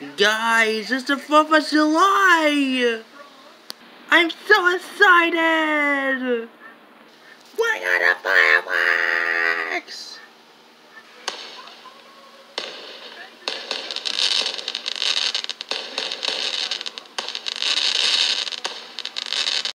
Guys, it's the 4th of July! I'm so excited! We're gonna fireworks!